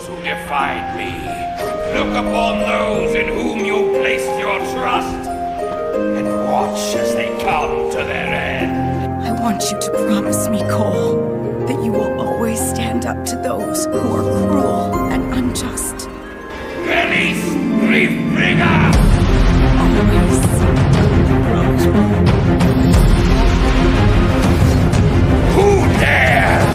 who defied me. Look upon those in whom you placed your trust, and watch as they come to their end. I want you to promise me, Cole, that you will always stand up to those who are cruel and unjust. Release Griefbringer! Always. Who dare?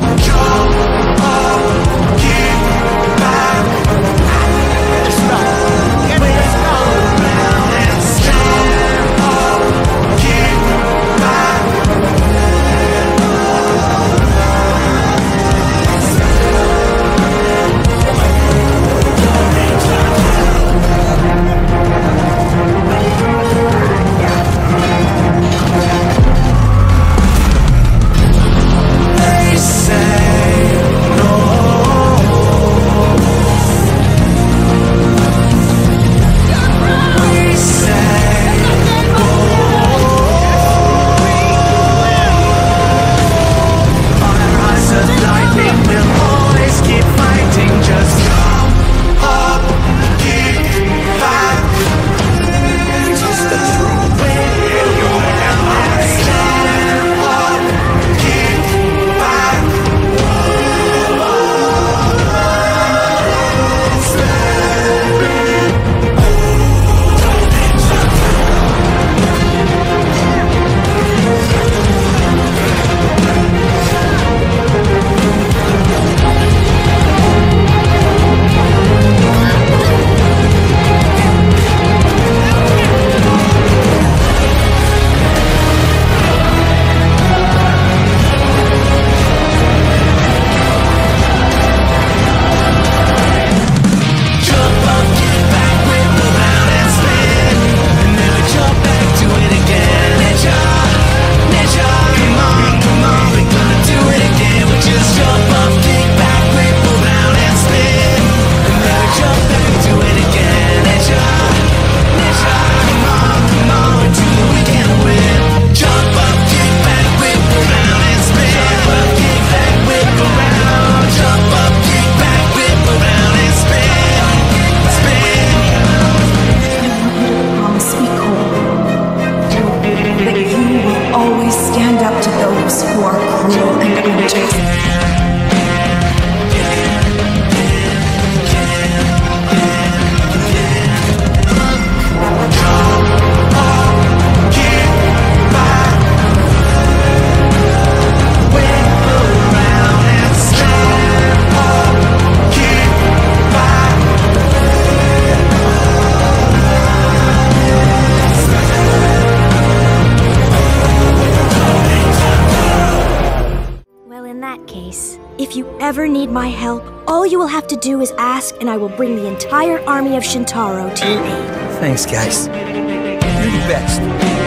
If you ever need my help, all you will have to do is ask, and I will bring the entire army of Shintaro to your aid. Thanks, guys. You're the best.